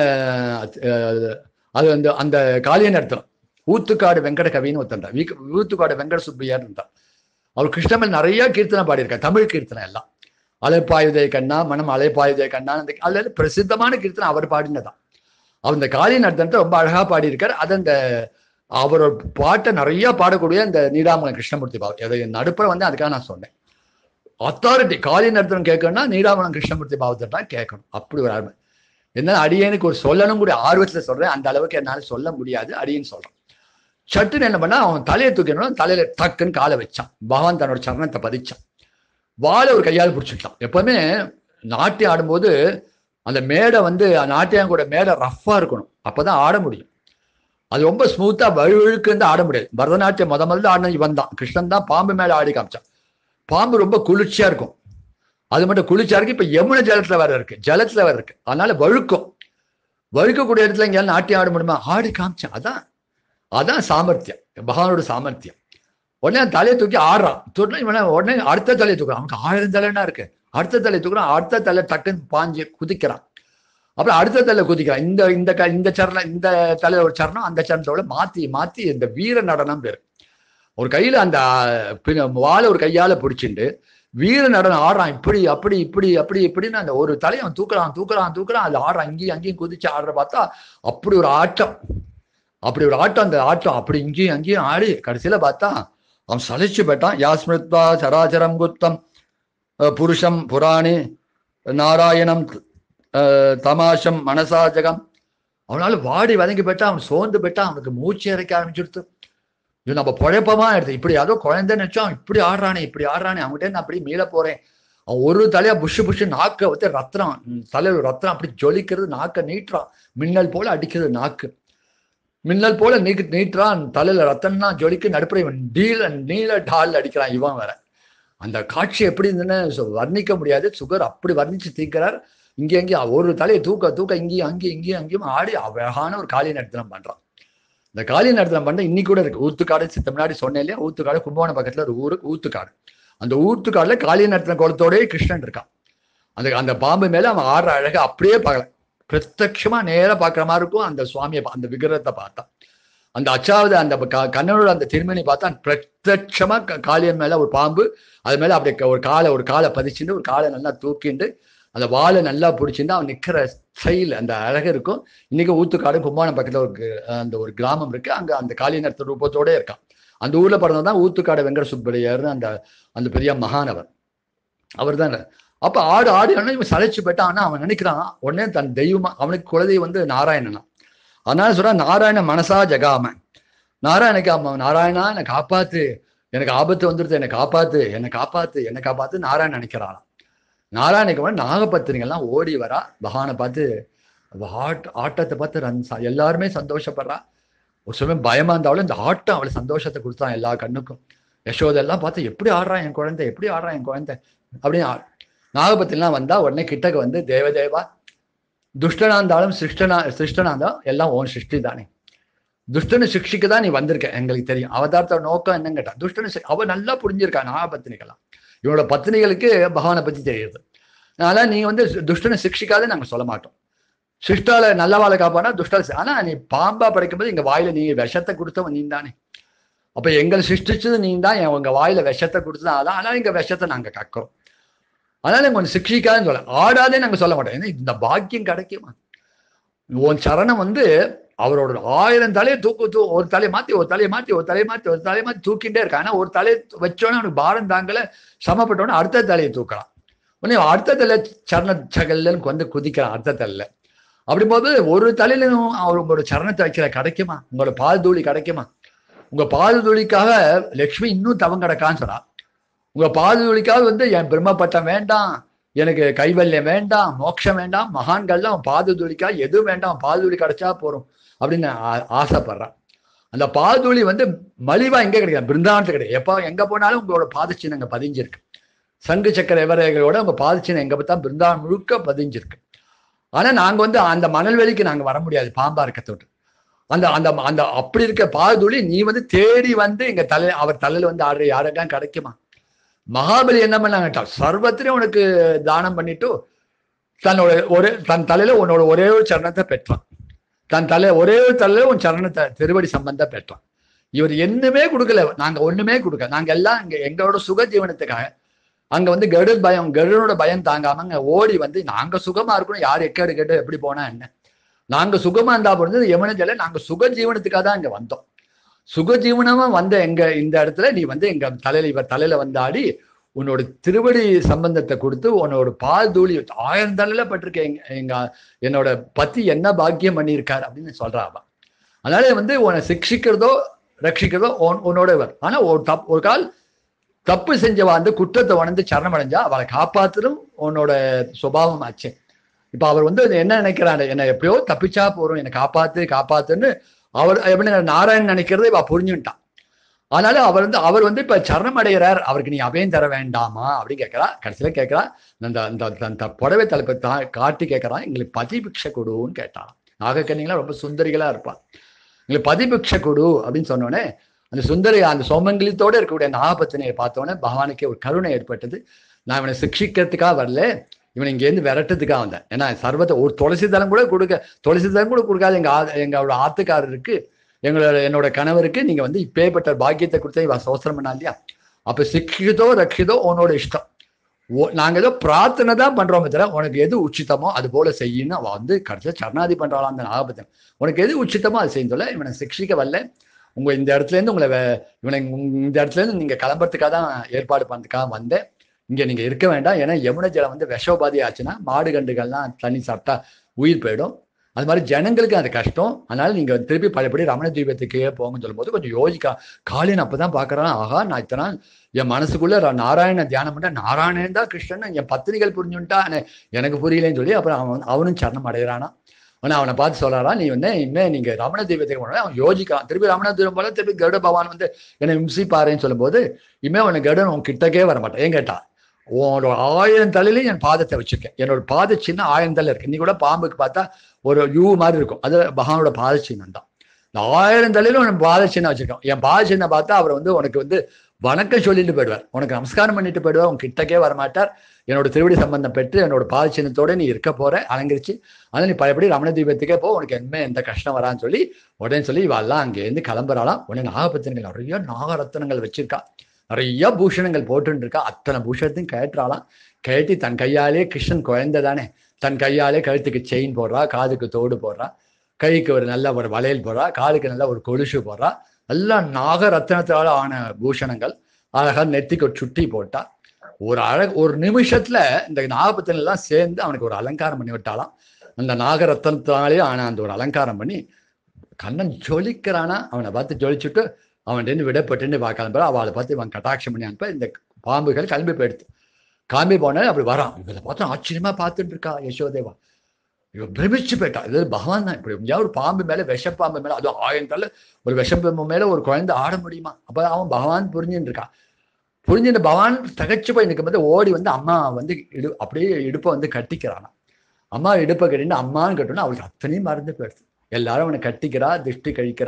[SPEAKER 1] அது அந்த அந்த காளியை நடத்தலாம். ஊத்துக்காடு வெங்கட கவின்னு ஒருத்தர், ஊத்துக்காடு வெங்கட சுப்பையார் இருந்தார். அவர் கிருஷ்ணமல் நிறைய கீர்த்தனை பாடியிருக்கார், தமிழ் கீர்த்தனை எல்லாம். அலைப்பாயுதே கண்ணா மனம் அலைப்பாயுதே கண்ணா, அந்த அதுல பிரசித்தமான கீர்த்தனை அவர் பாடினதான். அவர் இந்த காளி நடத்தனத்தை ரொம்ப அழகா பாடியிருக்கார். அது அந்த அவரோட பாட்டை நிறைய பாடக்கூடிய இந்த நீடாமங்கலம் கிருஷ்ணமூர்த்தி பாவம். அதை நடுப்புற வந்து அதுக்காக நான் சொன்னேன். அத்தாரிட்டி காளி நடத்தனம் கேட்கணும்னா நீடாமங்கலம் கிருஷ்ணமூர்த்தி பாவத்தை தான் கேட்கணும். அப்படி ஒரு ஆர்வம். என்னால அடியனுக்கு ஒரு சொல்லணும் கூட ஆர்வத்துல சொல்றேன், அந்த அளவுக்கு என்னால சொல்ல முடியாது, அடியன்னு சொல்றேன். சட்டுன்னு என்ன பண்ணா அவன் தலையை தூக்கணும், தலையில டக்குன்னு காலை வச்சான். பகவான் தன்னோட சரணத்தை பதிச்சான். வாழை ஒரு கையால் பிடிச்சிட்டான். எப்பவுமே நாட்டியம் ஆடும்போது அந்த மேடை வந்து நாட்டியம் கூட மேடை ரஃப்பா இருக்கணும், அப்பதான் ஆட முடியும். அது ரொம்ப ஸ்மூத்தா வழுவழுக்கு இருந்து ஆட முடியாது. பரதநாட்டியம் முத முதல்ல ஆடின இவன் தான், கிருஷ்ணன் தான் பாம்பு மேல ஆடி காமிச்சான். பாம்பு ரொம்ப குளிர்ச்சியா இருக்கும், அது மட்டும் குளிர்ச்சியா இருக்கு. இப்ப யமுனை ஜலத்துல வேற இருக்கு, ஜலத்துல வேற இருக்கு, அதனால வழுக்கும். வழுக்கக்கூடிய இடத்துல எங்கேயாலும் நாட்டியம் ஆட முடியுமா, ஆடி காமிச்சான். அதான் அதான் சாமர்த்தியம், பகவானோட சாமர்த்தியம். உடனே தலையை தூக்கி ஆடுறான். இவனை உடனே அடுத்த தலையை தூக்குறான். அவனுக்கு ஆயிரம் தலைன்னா இருக்கு, அடுத்த தலையை தூக்குறான். அடுத்த தலை டக்குன்னு பாஞ்சு குதிக்கிறான். அப்புறம் அடுத்த தலை குதிக்கிறான். இந்த இந்த இந்த சரணம், இந்த தலை ஒரு சரணம், அந்த சரணத்தோட மாத்தி மாத்தி இந்த வீர நடனம் பேரு. ஒரு கையில அந்த வாழை ஒரு கையால பிடிச்சிட்டு வீர நடனம் ஆடுறான். இப்படி அப்படி இப்படி அப்படி இப்படின்னு அந்த ஒரு தலையை அவன் தூக்குறான் தூக்குறான் தூக்குறான். அது ஆடுறான், இங்கேயும் அங்கேயும் குதிச்சு ஆடுற பார்த்தா அப்படி ஒரு ஆட்டம், அப்படி ஒரு ஆட்டம். அந்த ஆட்டம் அப்படி இங்கேயும் அங்கேயும் ஆடி கடைசியில பார்த்தா அவன் சலிச்சு போயிட்டான். யாஸ்மிருத்வா சராச்சரம் குத்தம் புருஷம் புராணி நாராயணம் தமாஷம் மனசா ஜகம். அவனால வாடி வதங்கி போயிட்டா, அவன் சோர்ந்து போயிட்டா, அவனுக்கு மூச்சு இறைக்க ஆரம்பிச்சுடுத்து. இது நம்ம குழப்பமா எடுத்து இப்படி அதோ குழந்தைன்னு நினைச்சோம், இப்படி ஆடுறானே இப்படி ஆடுறானே, அவங்ககிட்ட நான் அப்படி மீள போறேன். அவன் ஒரு தலையா புஷு புஷு நாக்க வந்து ரத்தனம், தலையில ரத்தனம் அப்படி ஜொலிக்கிறது, நாக்க நீட்டுறான், மின்னல் போல அடிக்கிறது நாக்கு, மின்னல் போல நீ நீட்டுறான், தலையில ரத்தம்னா ஜொலிக்கு நடுப்புற இவன் டீல நீல டால் அடிக்கிறான். இவன் வேற அந்த காட்சி எப்படி இருந்துன்னு வர்ணிக்க முடியாது. சுகர் அப்படி வர்ணிச்சு தீக்கிறார். இங்கே அங்கேயும் ஒரு தலையை தூக்க தூக்க இங்கேயும் அங்கேயும் இங்கேயும் அங்கேயும் ஆடி அழகான ஒரு காளி நடத்தனம் பண்றான். இந்த காளி நடத்தனம் பண்ண இன்னைக்கு கூட இருக்கு. ஊத்துக்காடு சித்த முன்னாடி சொன்னேன் இல்லையா, ஊத்துக்காடு கும்பகோணம் பக்கத்துல ஒரு ஊருக்கு ஊத்துக்காடு. அந்த ஊத்துக்காடுல காளி நடத்தன குளத்தோடய கிருஷ்ணன் இருக்கான். அந்த அந்த பாம்பு மேல அவன் ஆடுற அழகை அப்படியே பார்க்கல, பிரத்யட்சமா நேரம் பார்க்குற மாதிரி இருக்கும். அந்த சுவாமியை அந்த விக்கிரகத்தை பார்த்தா, அந்த அச்சாவது அந்த கண்ணனோட அந்த திருமணி பார்த்தா பிரத்யட்சமா காளியன் மேல ஒரு பாம்பு, அது மேல அப்படி ஒரு காலை ஒரு காலை பதிச்சுட்டு ஒரு காலை நல்லா தூக்கிண்டு அந்த வாழை நல்லா பிடிச்சிருந்து அவன் நிற்கிற ஸ்டைல் அந்த அழகு இருக்கும். இன்னைக்கு ஊத்துக்காடு கும்பகோணம் பக்கத்துல ஒரு அந்த ஒரு கிராமம் இருக்கு, அங்க அந்த காளி நடத்த ரூபத்தோட இருக்கான். அந்த ஊர்ல பிறந்ததான் ஊத்துக்காடு வெங்கட சுப்பையர்னு அந்த அந்த பெரிய மகானவர் அவர் தான். அப்ப ஆடு ஆடு இவன் சளைச்சு போயிட்டான். ஆனா அவன் நினைக்கிறான் உடனே தன் தெய்வமா, அவனுக்கு குலதெய்வம் வந்து நாராயணனா, அதனால சொல்றான் நாராயண மனசா ஜகாம, நாராயணக்கு அம்மா நாராயணா என்னை காப்பாத்து, எனக்கு ஆபத்து வந்துருது, என்னை காப்பாத்து என்னை காப்பாத்து என்னை காப்பாத்து நாராயணன் நினைக்கிறான். நாராயணிக்கு நாகபத்திரிகள்லாம் ஓடி வரா, பகவானை பார்த்து ஆட் ஆட்டத்தை பார்த்து ரன் எல்லாருமே சந்தோஷப்படுறா. ஒரு சமயம் பயமா இருந்தாலும் இந்த ஆட்டம் அவளை சந்தோஷத்தை கொடுத்தான் எல்லா கண்ணுக்கும். யசோதெல்லாம் பார்த்து எப்படி ஆடுறான் என் குழந்தை, எப்படி ஆடுறான் என் குழந்தை அப்படின்னு. நாகபத்திரிலாம் வந்தா உடனே கிட்டக்கு வந்து தேவதேவா, துஷ்டனா இருந்தாலும் சிருஷ்டனா சிருஷ்டனா இருந்தாலும் எல்லாம் ஓன் சிருஷ்டி தானே, துஷ்டனை சிக்ஷிக்க தான் நீ வந்திருக்க, எங்களுக்கு தெரியும். அவதாரத்தோட நோக்கம் என்னன்னு கேட்டா துஷ்டனை அவ நல்லா புரிஞ்சிருக்கா. நாகபத்தினிகளாம் இவனோட பத்தினிகளுக்கு பகவானை பத்தி தெரியுது. அதனால நீங்க வந்து துஷ்டனை சிக்ஷிக்காத நாங்க சொல்ல மாட்டோம். சிஷ்டால நல்லவாளை காப்பானா துஷ்டால. ஆனா நீ பாம்பா படைக்கும்போது எங்க வாயில நீ விஷத்தை கொடுத்தவன் நீ தானே. அப்ப எங்களை சிருஷ்டிச்சது நீ தான், உங்க வாயில விஷத்தை கொடுத்ததான். அதான் ஆனால் இங்க விஷத்தை நாங்க கக்கிறோம். அதனால கொஞ்சம் சிக்ஷிக்காதுன்னு சொல்ல, ஆடாதே நாங்க சொல்ல மாட்டோம். ஏன்னா இந்த பாக்கியம் கிடைக்குமா? உன் சரணம் வந்து அவரோட ஆயிரம் தலையை தூக்கு தூ ஒரு தலையை மாத்தி ஒரு தலையை மாத்தி ஒரு தலையை மாத்தி ஒரு தலையை மாத்தி தூக்கிட்டே இருக்கான். ஆனா ஒரு தலையை வச்சோன்னே அவனுக்கு பாரம் தாங்கல, சமப்பட்டோன்னே அடுத்த தலையை தூக்கலாம். உடனே அடுத்த தலை சரண சகல்லன்னு வந்து குதிக்கிறான் அடுத்த தலையில. அப்படிம்போது ஒரு தலையிலும் அவர் உங்களோட சரணத்தை வைக்கிற கிடைக்குமா? உங்களோட பால் தூளி கிடைக்குமா? உங்க பால் தூளிக்காக லக்ஷ்மி இன்னும் தவம் கிடக்கான்னு சொன்னா, உங்க பால் தூளிக்காக வந்து என் பிரம்மப்பட்டம் வேண்டாம், எனக்கு கைவல்யம் வேண்டாம், மோட்சம் வேண்டாம், மகான்கள்லாம் பாது துளிக்கா எதுவும் வேண்டாம், பாதுளி கிடைச்சா போறோம் அப்படின்னு ஆசைப்படுறான். அந்த பாதுளி வந்து மலிவா எங்க கிடையாது, பிருந்தாவனத்துக்கு கிடையாது. எப்போ எங்க போனாலும் உங்களோட பாதச்சின்னம் அங்க பதிஞ்சிருக்கு. சங்கு சக்கர எவரைகளோட உங்க பாதச்சின்னம் எங்க பார்த்தா பிருந்தாவனம் முழுக்க பதிஞ்சிருக்கு. ஆனா நாங்க வந்து அந்த மணல்வெளிக்கு நாங்க வர முடியாது, பாம்பா இருக்கத்தோட்டு. அந்த அந்த அந்த அப்படி இருக்க பாதுளி நீ வந்து தேடி வந்து எங்க தலை அவர் தலையில வந்து ஆடுற யாருக்கெல்லாம் கிடைக்குமா? மகாபலி என்ன பண்ணாங்கட்டா, சர்வத்திலையும் உனக்கு தானம் பண்ணிட்டு தன்னோட ஒரே தன் தலையில உன்னோட ஒரே ஒரு சரணத்தை பெற்றான். தன் தலை ஒரே ஒரு தலையில உன் சரணத்தை திருவடி சம்பந்தம் பெற்றான். இவர் என்னமே கொடுக்கல, நாங்க ஒண்ணுமே கொடுக்க. நாங்க எல்லாம் இங்க எங்களோட சுக ஜீவனத்துக்காக அங்க வந்து கருடு பயம், கருடனோட பயம் தாங்காம அங்க ஓடி வந்து நாங்க சுகமா இருக்கணும், யார் எக்கேடு கேட்டு எப்படி போனா என்ன, நாங்க சுகமா இருந்தா போறது யமுனை ஜல. நாங்க சுக ஜீவனத்துக்காக தான் இங்க வந்தோம். சுகஜீவனமா வந்த எங்க இந்த இடத்துல நீ வந்து எங்க தலையில இவர் தலையில வந்தாடி உன்னோட திருவடி சம்பந்தத்தை கொடுத்து உன்னோட பால் தூளி ஆயிரம் தலையில பட்டிருக்க எங்க எங்க என்னோட பத்தி என்ன பாக்கியம் பண்ணியிருக்காரு அப்படின்னு சொல்றாப்பா. அதனால வந்து உன்னை சிக்ஷிக்கிறதோ ரட்சிக்கிறதோ உன்னோட இவர். ஆனா ஒரு தப் ஒரு கால் தப்பு செஞ்சவா அந்த குற்றத்தை உணர்ந்து சரணம் அடைஞ்சா அவளை காப்பாத்துறதும் உன்னோட சுபாவம் ஆச்சு. இப்ப அவர் வந்து என்ன நினைக்கிறாரு, என்ன எப்படியோ தப்பிச்சா போறோம், என்னை காப்பாத்து காப்பாத்துன்னு அவர் எப்படி நாராயணன் நினைக்கிறத இவ புரிஞ்சுட்டான். அதனால அவர் வந்து அவர் வந்து இப்ப சரணம் அடைகிறார், அவருக்கு நீ அபயம் தர வேண்டாமா அப்படின்னு கேட்கிறா. கடைசியில கேட்கிறா, அந்த அந்த புடவை தலைப்பை தா காட்டி கேட்கறான், எங்களுக்கு பதிபிக்ஷை கொடுன்னு கேட்டான். நாகக்கன்னிகளா ரொம்ப சுந்தரிகளா இருப்பான், எங்களுக்கு பதிபிக்ஷை கொடு அப்படின்னு சொன்னோடனே அந்த சுந்தரி அந்த சோமங்கலித்தோட இருக்கக்கூடிய நாகபத்தினியை பார்த்தோன்னே பகவானுக்கே ஒரு கருணை ஏற்பட்டது. நான் இவனை சிக்ஷிக்கிறதுக்காக வரல, இவன் இங்கேருந்து விரட்டுறதுக்காக வந்தேன். ஏன்னா சர்வத்தை ஒரு துளசி தளம் கூட கொடுக்க துளசி தளம் கூட கொடுக்காது எங்க எங்களோட ஆத்துக்காரருக்கு, எங்களோட என்னோட கணவருக்கு நீங்க வந்து இப்பேற்பட்ட பாக்கியத்தை கொடுத்தா இவன் சோசனம் பண்ணா இல்லையா? அப்ப சிக்ஷிதோ ரட்சிதோ உன்னோட இஷ்டம். ஓ நாங்க ஏதோ பிரார்த்தனை தான் பண்றோமே தவிர உனக்கு எது உச்சிதமோ அது போல செய்யணும். அவ வந்து கடைசியா சரணாதி பண்றாளாம் அந்த நாகபத்திரன். உனக்கு எது உச்சிதமோ அது செய்ய சொல்ல, இவனை சிக்ஷிக்க வரல, உங்க இந்த இடத்துல இருந்து உங்களை இவனை இந்த இடத்துல இருந்து நீங்க கிளம்புறதுக்காக தான் ஏற்பாடு பண்றதுக்காக வந்தேன். இங்க நீங்க இருக்க வேண்டாம், ஏன்னா யமுனை ஜலம் வந்து விஷோபாதி ஆச்சுன்னா மாடு கண்டுகள்லாம் தண்ணி சாப்பிட்டா உயிர் போயிடும். அது மாதிரி ஜனங்களுக்கு அது கஷ்டம். அதனால நீங்க திருப்பி பழையபடி ரமண தீபத்துக்கே போங்கன்னு சொல்லும் போது கொஞ்சம் யோசிக்கா. காளியன் அப்பதான் பாக்குறான், ஆகா நான் இத்தனை என் மனசுக்குள்ள நாராயண தியானம் பண்ண நாராயணன் தான் கிருஷ்ணன் என் பத்திரிகள் புரிஞ்சுட்டா எனக்கு புரியலன்னு சொல்லி அப்புறம் அவன் அவனும் சரணம் அடைகிறானா. ஆனா அவனை பார்த்து சொல்றான், நீ வந்து இனிமே நீங்க ரமண தீபத்துக்கு போனா அவன் யோசிக்கான். திருப்பி ரமண தீபம் போல திருப்பி கருட பகவான் வந்து என்னை விம்சிப்பாருன்னு சொல்லும் போது இனிமே அவனை கருடன் உன் கிட்டக்கே வரமாட்டான். ஏன் கேட்டா, உன்னோட ஆயிரம் தலையிலையும் என் பாதத்தை வச்சிருக்கேன். என்னோட பாத சின்ன ஆயிரம் தலை இருக்கு. இன்னைக்கு கூட பாம்புக்கு பார்த்தா ஒரு யூ மாதிரி இருக்கும், அது பகவானோட பாத சின்னம் தான். இந்த ஆயிரம் தலையிலும் என் பாத சின்னம் வச்சிருக்கோம். என் பாத சின்னம் பார்த்தா அவர் வந்து உனக்கு வந்து வணக்கம் சொல்லிட்டு போயிடுவார், உனக்கு நமஸ்காரம் பண்ணிட்டு போயிடுவார், உன் கிட்டக்கே வரமாட்டார். என்னோட திருவடி சம்பந்தம் பெற்று என்னோட பாத சின்னத்தோட நீ இருக்க போற அலங்கரிச்சு, அதனால நீ பழையபடி ரமண தீபத்துக்கே போ, உனக்கு என்ன எந்த கஷ்டம் வரான்னு சொல்லி உடனே சொல்லி இவெல்லாம் அங்கேருந்து கிளம்புறாளாம். உடனே நாகபத்திரங்கள் நிறைய நாகரத்னங்கள் வச்சிருக்கா, நிறைய பூஷணங்கள் போட்டு இருக்கா. அத்தனை பூஷணத்தையும் கயற்றாலாம். கயற்றி தன் கையாலே, கிருஷ்ணன் குழந்தை தானே, தன் கையாலே கழுத்துக்கு செயின் போடுறா, காதுக்கு தோடு போடுறா, கைக்கு ஒரு நல்ல ஒரு வளையல் போடுறா, காலுக்கு நல்ல ஒரு கொலுசு போடுறா. எல்லாம் நாகரத்னத்தால ஆன பூஷணங்கள். அழகா நெத்திக்கு ஒரு சுட்டி போட்டா. ஒரு அழகு ஒரு நிமிஷத்துல இந்த நாகபத்திரங்கள் எல்லாம் சேர்ந்து அவனுக்கு ஒரு அலங்காரம் பண்ணி விட்டாலாம். அந்த நாகரத்னத்தாலே ஆன அந்த ஒரு அலங்காரம் பண்ணி கண்ணன் ஜொலிக்கிறானா. அவனை பார்த்து ஜொலிச்சுட்டு அவன்கிட்ட விடப்பட்டுன்னு பார்க்கலாம். அவளை பார்த்து இவன் கட்டாட்சம் பண்ணி அனுப்ப இந்த பாம்புகள் கிளம்பி போயிடுது. கிளம்பி போனாலும் அப்படி வரான். இவளை பார்த்து ஆச்சரியமா பார்த்துட்டு இருக்கா யசோதேவா. இவன் பிரமிச்சு போயிட்டா. இது பகவான் தான் இப்படி எங்கேயாவது ஒரு பாம்பு மேல விஷப்பாம்பு மேல, அதுவும் ஆயிரம் தலை ஒரு விஷப்பாம்பு மேல ஒரு குழந்தை ஆட முடியுமா? அப்ப அவன் பகவான் புரிஞ்சுட்டு இருக்கான். புரிஞ்சுட்டு பகவான் தகச்சு போய் நிற்கும் போது ஓடி வந்து அம்மா வந்து இடு அப்படியே இடுப்பை வந்து கட்டிக்கிறானா. அம்மா இடுப்பை கட்டிட்டு அம்மான்னு கட்டணும். அவளுக்கு அத்தனையும் மறந்து போயிடுது. எல்லாரும் அவனை கட்டிக்கிறா, திருஷ்டி கழிக்கிறா.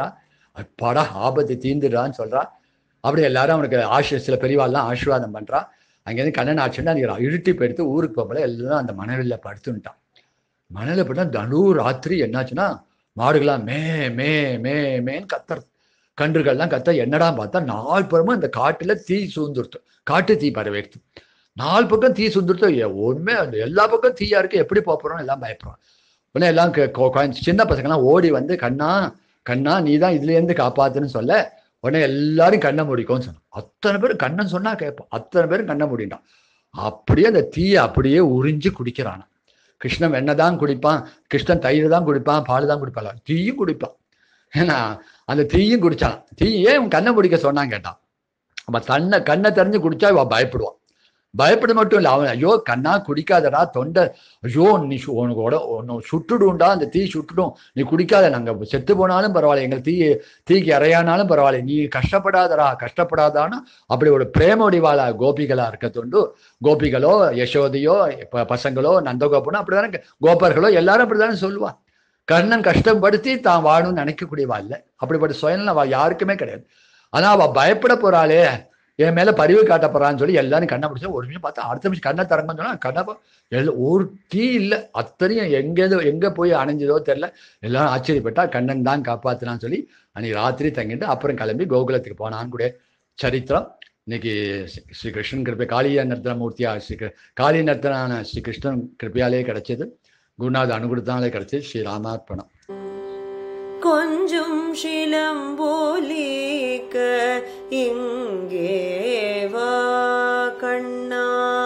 [SPEAKER 1] அப்பாடா ஆபத்து தீந்துடுறான்னு சொல்றா. அப்படி எல்லாரும் அவனுக்கு ஆசி சில பெரியவாள்லாம் ஆசீர்வாதம் பண்றா. அங்கேருந்து கண்ணன் ஆச்சுன்னா அன்றைக்கி இருட்டி போயிடுத்து. ஊருக்கு போகல, எல்லாம் அந்த மணலில் படுத்துட்டான். மணலில் போயிட்டா நடு ராத்திரி என்னாச்சுன்னா மாடுகள்லாம் மே மே மே மேன்னு கத்துறது. கன்றுகள்லாம் கத்த. என்னடா பார்த்தா நாலு புறமும் இந்த காட்டுல தீ சூழ்ந்துருத்து. காட்டு தீ பரவிடுத்து. நாலு பக்கம் தீ சூழ்ந்துருத்து. ஒண்ணுமே அந்த எல்லா பக்கம் தீயா இருக்கு, எப்படி போறோம் எல்லாம் பயப்படுறோம். உடனே எல்லாம் சின்ன பசங்கள்லாம் ஓடி வந்து கண்ணா கண்ணா நீ தான் இதுல இருந்து காப்பாத்துன்னு சொல்ல, உடனே எல்லாரும் கண்ணை மூடிக்கோன்னு சொன்னான். அத்தனை பேரும் கண்ணன் சொன்னா கேட்போம். அத்தனை பேரும் கண்ணை மூடிட்டான். அப்படியே அந்த தீயை அப்படியே உறிஞ்சு குடிக்கிறான். கிருஷ்ணன் வெண்ணெய் தான் குடிப்பான், கிருஷ்ணன் தயிர் தான் குடிப்பான், பால் தான் குடிப்பான், தீயும் குடிப்பான். ஏன்னா அந்த தீயும் குடிச்சான். தீ ஏன் கண்ணை முடிக்க சொன்னான்னு கேட்டான். அப்ப தன்னை கண்ணை தெரிஞ்சு குடிச்சா இவ பயப்படுவான். பயப்பட மட்டும் இல்லை, அவன் ஐயோ கண்ணா குடிக்காதடா, தொண்டை ஐயோ நீ உனக்கு உட ஒன்று சுட்டுடும்டா, அந்த தீ சுட்டுடும், நீ குடிக்காத, நாங்கள் செத்து போனாலும் பரவாயில்ல, எங்கள் தீ தீக்கு இறையானாலும் பரவாயில்ல, நீ கஷ்டப்படாதடா கஷ்டப்படாதான்னு அப்படி ஒரு பிரேம வடிவாளா கோபிகளா இருக்க தொண்டு. கோபிகளோ யசோதையோ பசங்களோ நந்தகோபனோ அப்படிதானே, கோபர்களோ எல்லாரும் அப்படிதானே சொல்லுவா. கண்ணன் கஷ்டப்படுத்தி தான் வாழணும்னு நினைக்கக்கூடியவா இல்லை. அப்படிப்பட்ட சுயநலம் அவள் யாருக்குமே கிடையாது. ஆனால் அவள் பயப்பட போறாளே, என் மேல பரிவு காட்ட போறான்னு சொல்லி எல்லாரும் கண்ணை பிடிச்சா. ஒரு நிமிஷம் பார்த்தா அடுத்த நிமிஷம் கண்ணை திறங்கன்னு சொன்னா கண்ணை எல்லாம் ஒரு தீ இல்லை. அத்தனையும் எங்கேதோ எங்கே போய் அணைஞ்சதோ தெரில. எல்லாரும் ஆச்சரியப்பட்டா. கண்ணன் தான் காப்பாத்தினான்னு சொல்லி அன்னைக்கு ராத்திரி தங்கிட்டு அப்புறம் கிளம்பி கோகுலத்துக்கு போனான்னு கூட சரித்திரம். இன்னைக்கு ஸ்ரீ கிருஷ்ணன் கிருப்பை காளிய நர்த்தன மூர்த்தியா ஸ்ரீ காளிய நர்த்தனான ஸ்ரீ கிருஷ்ணன் கிருப்பையாலே கிடைச்சது. குருநாத அனுகிரகத்தாலே கிடைச்சது. ஸ்ரீ ராமார்ப்பணம்.
[SPEAKER 2] கொஞ்சம் சிலம்போலிக்க இங்கே வா கண்ணா,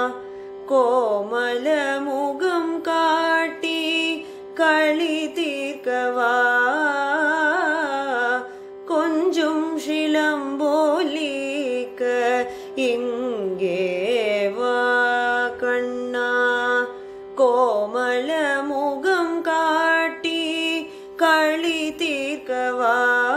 [SPEAKER 2] கோமல முகம் காட்டி களி தீர்க்கவா. கொஞ்சம் சிலம்போலிக்க இங்கே வா கண்ணா, கோமல முகம் காட்டி களி தீர்க்கவா.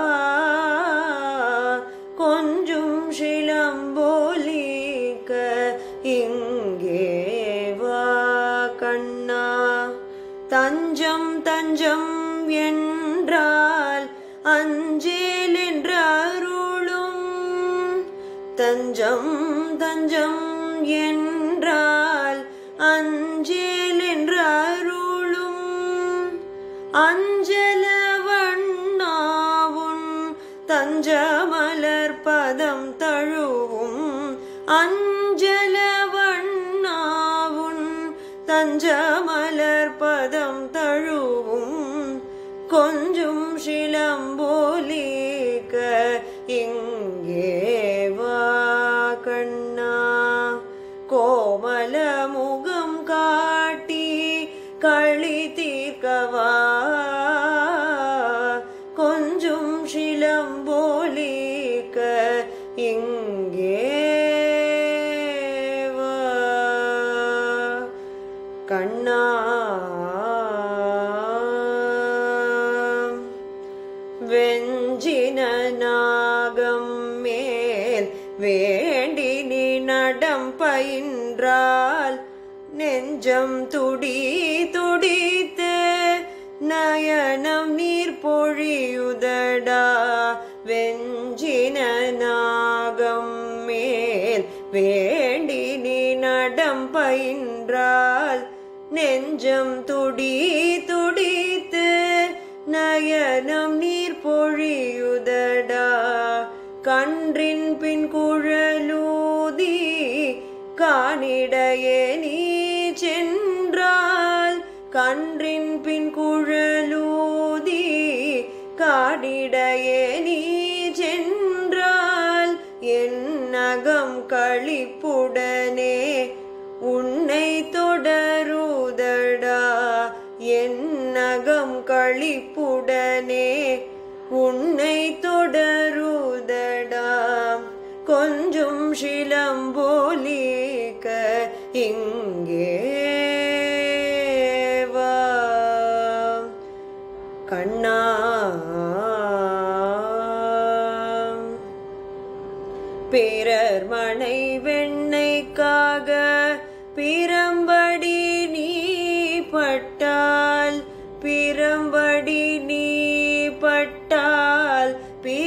[SPEAKER 2] கொஞ்சம் சிலம்போலிக்க இங்கே வா கண்ணா. தஞ்சம் தஞ்சம் என்றால் அஞ்சேல் என்ற அருளும், தஞ்சம் தஞ்சம் என்றால் அஞ்சேல் என்ற அருளும். அஞ்சல வண்ணாவுன் தஞ்சமலர் பதம் தழுவும், அஞ்சல வண்ணாவுன் தஞ்சமலர் பதம் தழுவும். கொஞ்சம் சிலம்போலிக்க இங்கே வா கண்ணா, கோமல முகம் காட்டி களி தீர்க்கவா. கொஞ்சம் சிலம்போலிக்க இங்கே வா கண்ணா. வெஞ்சின நாகம் மேல் வேண்டி நீ நடம் பயின்றால், நெஞ்சம் துடி துடித்து நயனம் நீர் பொழியுதடா. வெஞ்சின நாகம் மேல் வேண்டி நீ நடம் பயின்றால், நெஞ்சம் துடி துடித்து நயனம் நீர் பொழியுதடா. கன்றின் பின் குழலூதி காணிடையே நீ சென்றால், கன்றின் பின் குழலூதி காணிடையே நீ சென்றால், என் நகம் களிப்புடனே உன்னை தொடருதடா. என் நகம் களிப்புடனே உன்னை தொடருதடா. கொஞ்சம் சிலம்போலிக்க இங்கே வா கண்ணா. பிறர் மனை வெண்ணைக்காக பிரம்படி நீ பட்டால், பிரம்படி நீ பட்டால்,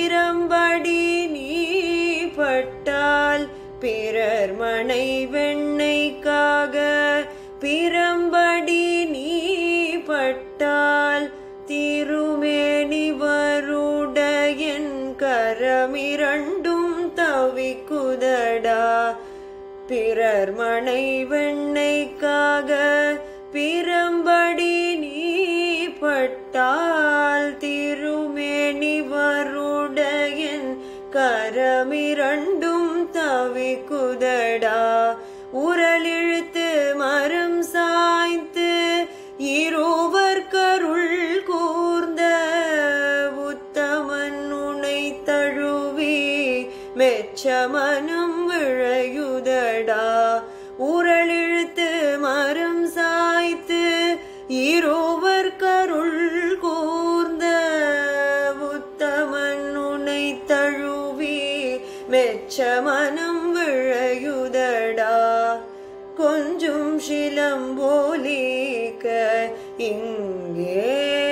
[SPEAKER 2] கரமிரண்டும் தவிக்குதடா பிறர் மனை வெண்ணைக்காக பிரம்படி நீ பட்டால் திருமேனி வருடையன் கரமிரண்டும் தவிக்குதடா உரலிழுத்து மரம் சாய்த்து இருவர் கருள் கூர்ந்த உத்தமன் உனை தழுவி மெச்சமனம் விழையுதடா உரலிழுத்து மரம் சாய்த்து இருவர் கருள் கூர்ந்த உத்தமன் உனை தழுவி மெச்சமனம் விழையுதடா கொஞ்சும் சிலம்போலிக்க இங்கே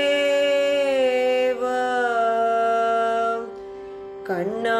[SPEAKER 2] வா கண்ணா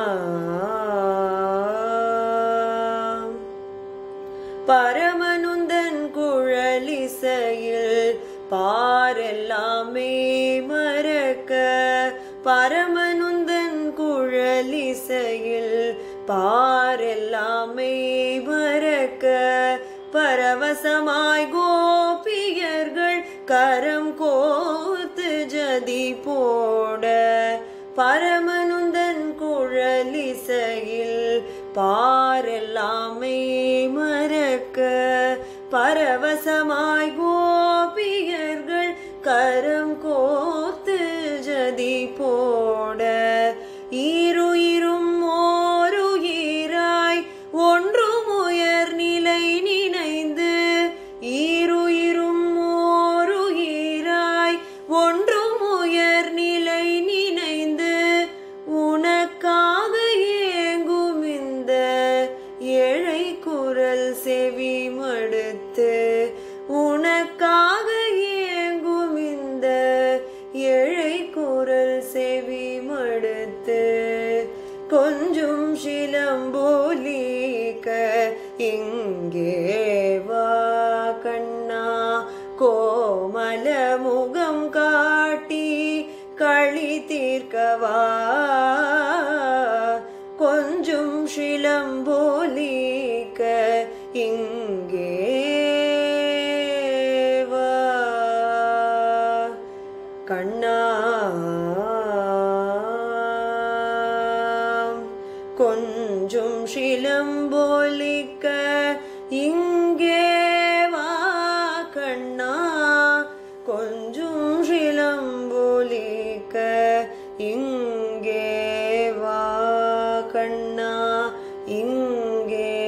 [SPEAKER 2] பரமனுந்தன் குழலிசையில் பாரெல்லாமே மறக்க பரமனுந்தன் குழலிசையில் பாரெல்லாமே மறக்க பரவசமாய் கோபியர்கள் கரம் கோத்து ஜதி போட பரமனுந்தன் குழலிசையில் பாரெல்லாமே மறக்க பரவசமாய் கோபியர்கள் கரம் கோத்து ஜதி போட ஈருயிரும் ஓருயிராய் ஒன்றும் உயர் நிலை நினைந்து ஈருயிரும் ஓருயிராய் ஒன்றும் உயர் நிலை நினைந்து உனக்காக ஏங்கும் இந்த ஏழை குரல் செவி மடுத்து உனக்காக ஏங்கும் இந்த ஏழை குரல் செவி மடுத்து கொஞ்சும் சிலம்போலிக்க இங்கே வா கண்ணா கோமல முகம் காட்டி களி தீர்க்கவா கொஞ்சும் சிலம்போலிக்க இங்கே வா கண்ணா கொஞ்சும் சிலம்போலிக்க இங்கே வா கண்ணா கொஞ்சும் சிலம்போலிக்க இங்கே வா கண்ணா இங்கே